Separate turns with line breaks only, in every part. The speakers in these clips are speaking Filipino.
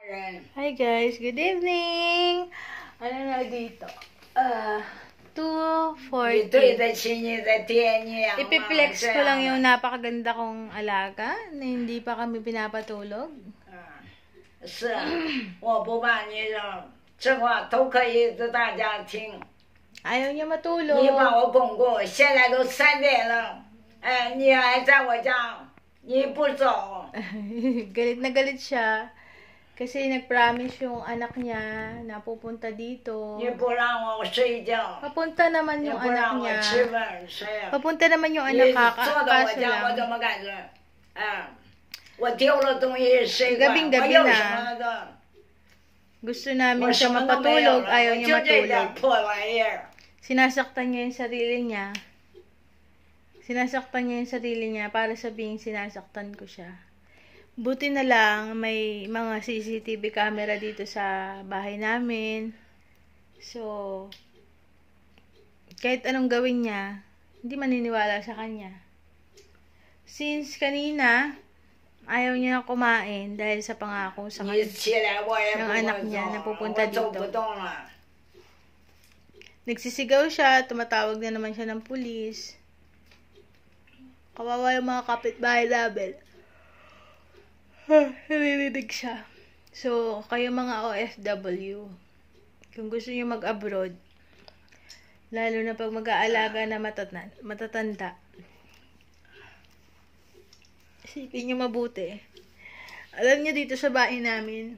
Hi guys, good evening! Ano na dito? 2:40. Ipiplex ko lang yung napakaganda kong alaga na hindi pa kami pinapatulog.
是，我不把你让，这话都可以给大家听。
Ayaw niya matulog.
你把我公公，现在都3点了，哎，你还在我家，你不走。
Galit na galit siya. Kasi nag-promise yung anak niya na pupunta dito.
你不让我睡觉，
Papunta naman
你
yung
不
anak
让我
niya.
吃饭睡。
Papunta naman yung
你
anak
坐到我
kaso
家，我
lang.
怎么感觉？哎，我丢了东西谁管？
Gabing-gabi
我有
na.
什么的？
Gusto
我
namin
什
siya
么都没有
mapatulog,
了，
ayaw
我
niya
就这点
matulog.
破玩意儿。
Sinasaktan niya yung sarili niya. Sinasaktan niya yung sarili niya para sabihin sinasaktan ko siya. Buti na lang may mga CCTV camera dito sa bahay namin. So, kahit anong gawin niya, hindi maniniwala sa kanya. Since kanina, ayaw niya na kumain dahil sa pangako sa
你
kanya
起来我也
ng
不
anak
会
niya na
走，
pupunta
我走不
dito.
动了。
Nagsisigaw siya, tumatawag na naman siya ng pulis. Kawawa yung mga kapitbahay namin. Narinig siya. So, kayo mga OFW, kung gusto niyo mag-abroad, lalo na pag mag-aalaga na matatanda, isipin niyo mabuti. Alam niyo dito sa bahay namin,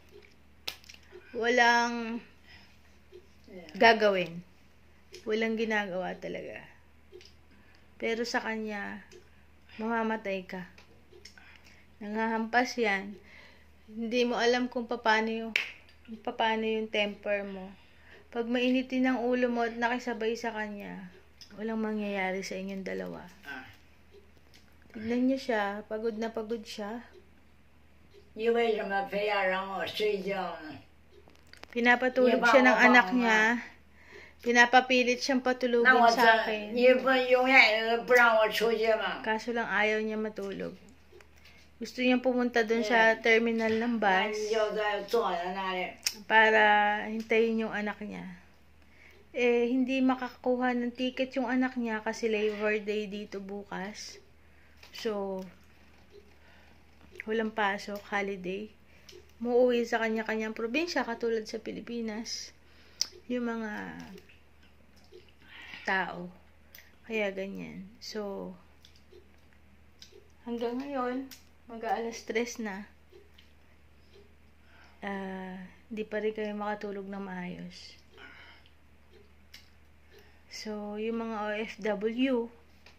walang gagawin. Walang ginagawa talaga. Pero sa kanya, mamamatay ka. Nangahampas yan. Hindi mo alam kung paano yung temper mo. Pag mainitin ang ulo mo at nakisabay sa kanya, walang mangyayari sa inyong dalawa. Tignan niyo siya, pagod na pagod siya.
你为什么非要让我睡觉呢？
Pinapatulog siya ng anak niya. Pinapapilit siyang
那
patulugin
我
sa
这
akin.
你不永远不让我出去吗？
Kaso lang ayaw niya matulog. Gusto niya pumunta doon sa terminal ng
那
bus
你就在坐在那里。
para hintayin yung anak niya. Eh, hindi makakuha ng ticket yung anak niya kasi Labor Day dito bukas. So, walang pasok, holiday. Muuwi sa kanya-kanyang probinsya katulad sa Pilipinas. Yung mga tao. Kaya ganyan. So, hanggang ngayon, mag-aalas 3 na. Di pa rin kayo makatulog na maayos. So, yung mga OFW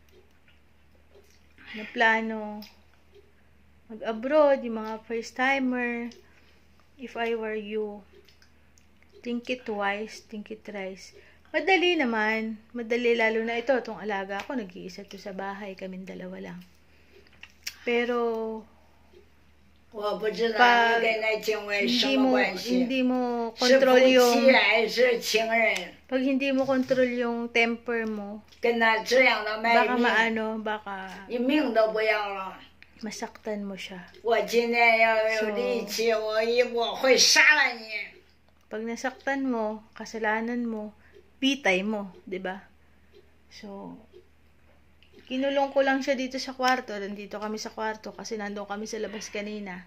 na plano mag-abroad, yung mga first-timer, if I were you, think it twice, think it thrice. Madali naman. Madali, lalo na ito, itong alaga ko, nag-iisa to sa bahay, kaming dalawa lang. Pero,
我不知道
pag
你跟那警卫什么关系？
hindi mo
是
control
夫
yung,
妻还是情人？
pag hindi mo control yung temper mo,
跟他这样的卖
baka
命，
baka
你命都不要了。
masaktan mo siya.
我今天要有力气，我会杀了你。
Pag nasaktan mo, kasalanan mo, bitay mo, 'di ba? So, kinulong ko lang siya dito sa kwarto. Nandito kami sa kwarto kasi nandoon kami sa labas kanina.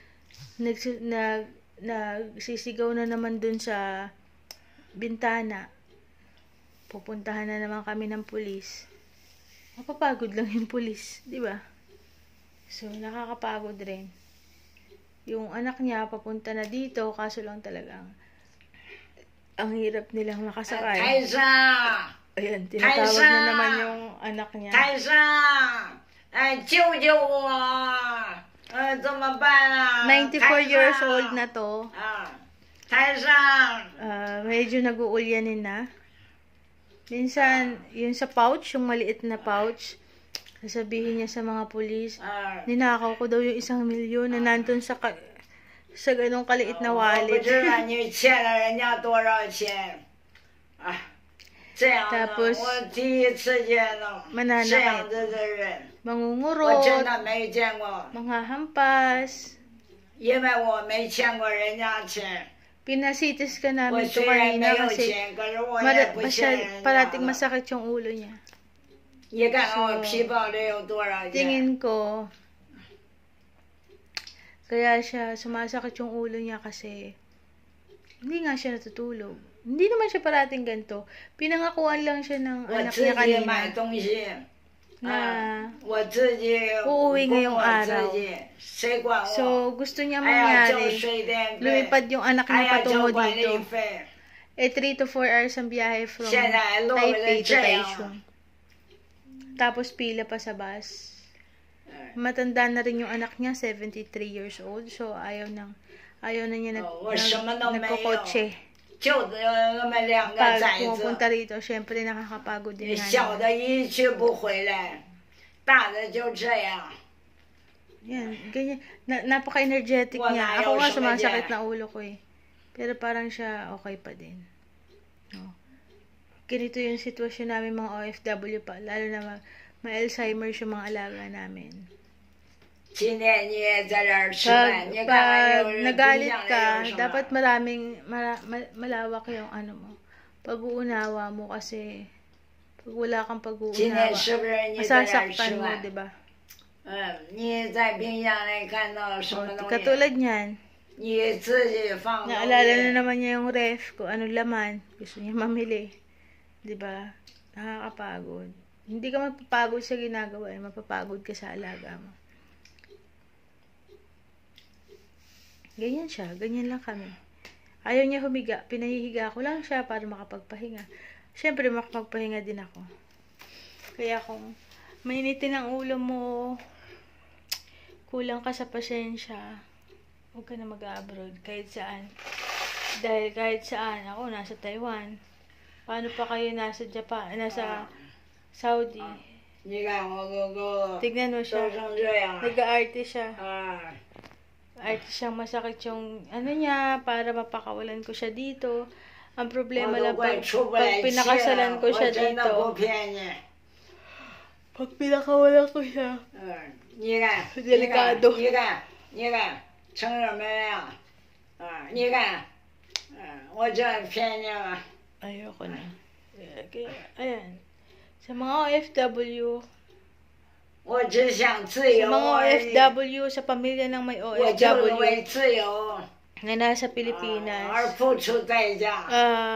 Nagsisigaw na naman dun sa bintana. Pupuntahan na naman kami ng pulis. Mapapagod lang yung pulis, 'di ba? So, nakakapagod rin. Yung anak niya papunta na dito, kaso lang talagang ang hirap nilang
台
nakasakay.
上，
Ayan, tinatawag na naman yung anak niya.
台上，哎，救救我！怎么办啊？
94 years old na to.
啊，台上，
Medyo nag-uulyanin na. Minsan, yun sa pouch, yung maliit na pouch, sasabihin niya sa mga pulis, ninakaw ko daw yung 1 milyon na nandun sa ganong kaliit na
我不
wallet.
知道你欠了人家多少钱。啊，这样的，
Tapos,
我第一次见到这样子的人，我真
Mangungurot,
的没见过。
manghahampas,
因为我没欠过人家钱，
Pinasitis ka
我
namin
虽然没
kanina
有
kasi
钱，可是我也不欠人家
parating
的。
masakit yung ulo niya.
你看看我皮包里有多少钱？
Tingin ko, kaya siya sumasakit yung ulo niya kasi hindi nga siya natutulog. Hindi naman siya parating ganito. Pinangakuan lang siya ng
我
anak
自
niya
己买
kanina
东西，
na
我自己
uuwi
供
ngayong
我
araw.
自己，谁管我？
So, gusto niya
还要交
mangyari,
水电费，
lumipad yung anak
还
niya
要交
patungo
管
dito.
理费。
Eh, 3 to 4 hours ang biyahe from
现在落了
Taipei to
这样，
Taichung. Tapos pila pa sa bus. Matanda na rin yung anak niya, 73 years old. So, ayaw na niya
Oh, 我什么都没有，
nagkokotse.
就那么两个
Pag
崽子，
pumupunta rito, syempre nakakapagod din
小
nga.
的一去不回来，大的就这样。
Yan, ganyan. Napaka-energetic
Wala
niya.
ayaw
Ako nga
siya
sumasakit
madyan.
na ulo ko eh. Pero parang siya okay pa din. No. Ganito yung sitwasyon namin mga OFW pa. Lalo na may Alzheimer's yung mga alaga namin.
今天你也在这儿吃饭，你看看
Pag
有人不一
nagalit
样的
ka,
有什么？
dapat malawak yung ano mo. Pag-uunawa mo kasi pag wala kang
今天
pag-uunawa,
是不是你在这儿吃
masasaktan mo,
饭？
di ba?
你在冰箱里看到什么东西，
Katulad niyan,
你自己放东
naalala na
西。
naman niya yung ref, kung anong laman, gusto niya mamili. Di ba? Nakakapagod. Hindi ka mapapagod sa ginagawa, mapapagod ka sa alaga mo. Ganyan siya, ganyan lang kami. Ayaw niya humiga, pinahihiga ko lang siya para makapagpahinga. Siyempre, makapagpahinga din ako. Kaya kung mainitin ang ulo mo, kulang ka sa pasensya, huwag ka na mag-abroad kahit saan. Dahil kahit saan, ako nasa Taiwan. Paano pa kayo nasa Japan, nasa Saudi?
你看我哥哥
Tignan mo
都
siya.
成这样，
Nag-aarte siya.
啊，
Arte siyang masakit yung ano niya para mapakawalan ko siya dito. Ang
我
problema
都
lang
快
pag
出不来气
pinakasalan
了，
ko
我
siya
真的
dito.
不骗你。
Pag pinakawalan ko siya.
你看，
Delikado.
你看，成什么样？你看，我这骗你了。
Ayoko na. Kaya, ayan. Sa mga OFW,
我只想自
sa
由
mga
而已，
OFW, sa pamilya ng may
我就是
OFW
为自由
na nasa
而
Pilipinas,
付出代价。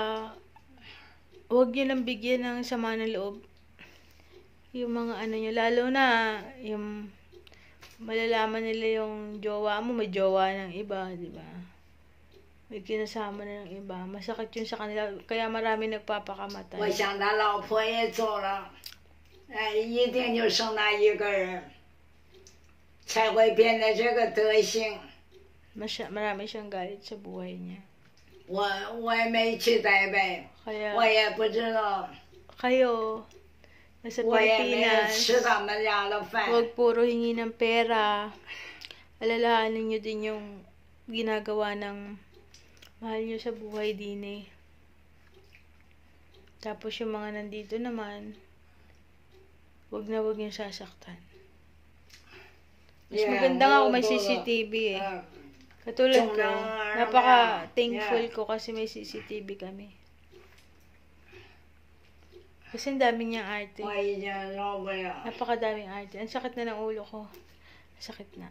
huwag nyo lang bigyan ng sama ng loob yung mga ano nyo, lalo na yung malalaman nila yung jowa mo, may jowa ng iba, di ba? May kinasama na ng iba. Masakit yun sa kanila, kaya marami
我
nagpapakamatay.
想他老婆也走了，一定就剩他一个人，才会变得这个德行。
Marami siyang galit sa buhay niya.
我也没去台北，
Kaya,
我也不知道，
kayo, nasa
我也没有
Pilipinas,
吃他们家的饭。
huwag puro hingi ng pera. Alalahanin nyo din yung ginagawa ng mahal nyo sa buhay din eh. Tapos yung mga nandito naman, huwag na huwag yung sasaktan. Mas maganda nga kung may CCTV eh. Katulad ko, napaka-thankful ko kasi may CCTV kami. Kasi ang dami niyang arte.
我已经受不了。
Napakadaming arte. Ang sakit na ng ulo ko. Sakit na.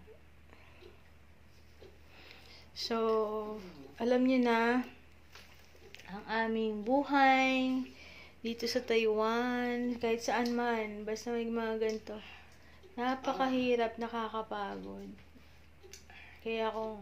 So, alam niyo na, ang aming buhay dito sa Taiwan, kahit saan man, basta may mga ganito, napakahirap, nakakapagod. Kaya kung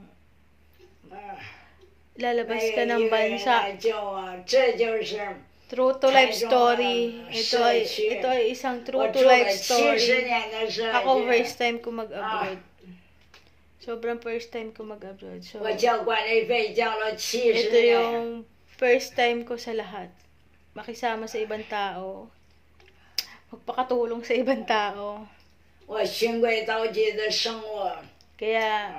lalabas ka ng bansa,
救我，这就是
true to life story. Ito ay isang true to life story.
年的事。
Ako first time ko mag-abroad. Sobrang first time ko mag-abroad. So,
我交管理费交了70
ito
年。
yung first time ko sa lahat. Makisama sa ibang tao. Magpakatulong sa ibang tao.
我循规蹈矩的生活。
Kaya,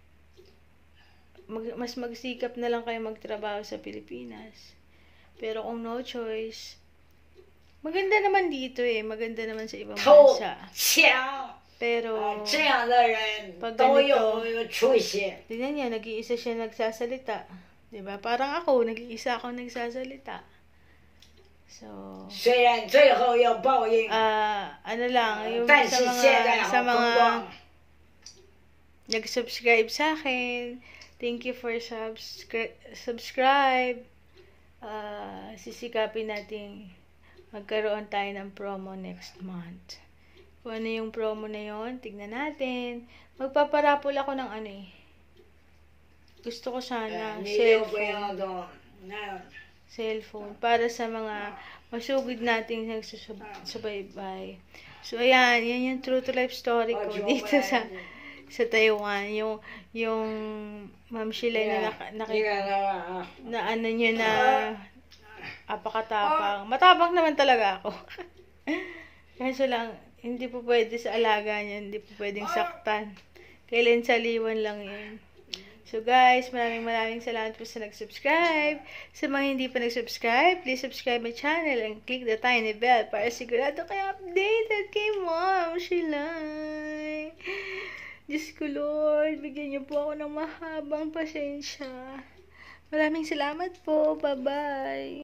mas magsikap na lang kayo magtrabaho sa Pilipinas. Pero kung no choice, maganda naman dito eh. Maganda naman sa ibang
偷
bansa.
抢
Pero,
这样的人
pag
都
ganito,
有出息。
tignan niya, nag-iisa siya nagsasalita. Diba? Parang ako, nag-iisa ako nagsasalita. So,
虽然最后有报应，
ano lang, yung
但是现在
sa
好风
mga
光。
nag-subscribe sa akin, thank you for subscribe. Sisikapin natin magkaroon tayo ng promo next month. Kung ano yung promo na yon, tignan natin. Magpaparapol ako ng ano eh. Gusto ko sana
你又不
cellphone.
要动，那
Cellphone. Para sa mga masugid nating nagsusubaybay. So, ayan. Yan yung true to life story ko dito sa Taiwan. Yung Ma'am Sheila na na ano niya na apakatapang. Matapang naman talaga ako. Kaso lang, hindi po pwede sa alaga niya. Hindi po pwedeng saktan. Kailan saliwan lang yun. So guys, maraming salamat po sa nag-subscribe. Sa mga hindi pa nag-subscribe, please subscribe my channel and click the tiny bell para sigurado kayo updated kay Ma'am Sheila. Diyos ko Lord, bigyan niyo po ako ng mahabang pasensya. Maraming salamat po. Bye-bye.